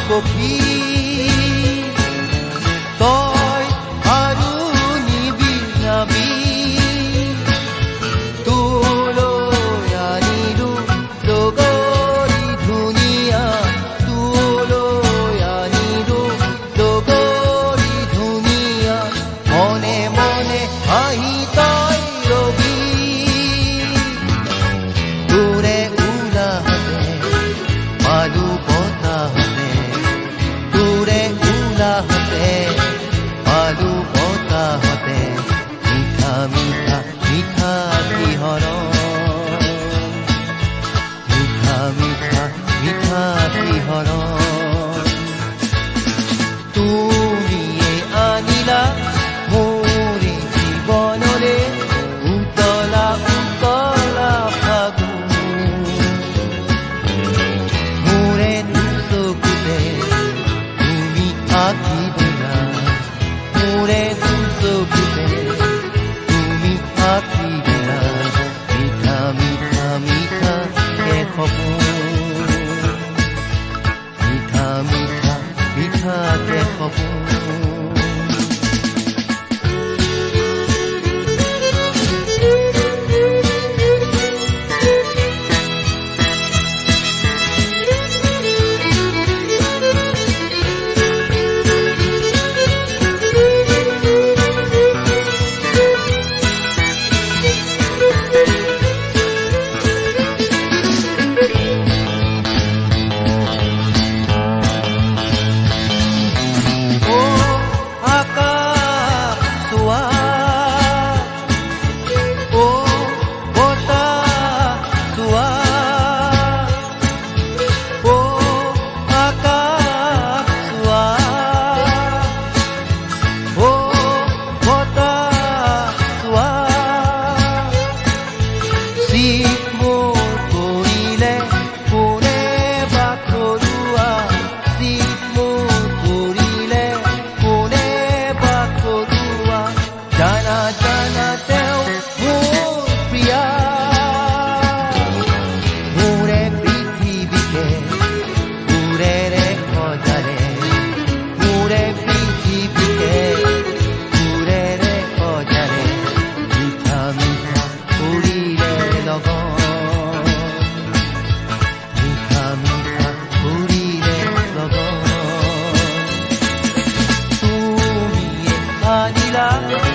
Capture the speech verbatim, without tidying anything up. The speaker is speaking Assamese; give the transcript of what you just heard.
পক্ষী তই আৰু নিবিনাবি তোলৈ আনিলো লগৰী ধুনীয়া তোলৈ আনিলো লগৰী ধুনীয়া মনে মনে হাঁহি তই ৰবি তোৰে উলাহতে পালো বতাহতে তোৰে উলাহতে পালো বতাহতে মিঠা মিঠা মিঠা শিহৰণ মিঠা মিঠা মিঠা শিহৰণ তুমিয়ে আনিলা মোৰে জীৱনলে উতলা উতলা ফাগুন মোৰে চকুতে তুমি আঁকি দিলা মোৰে চকুতে তুমি আঁকি দিলা মিঠা মিঠা মিঠা কে সপোন মিঠা মিঠা মিঠা কে সপোন তুমিয়ে আনিলা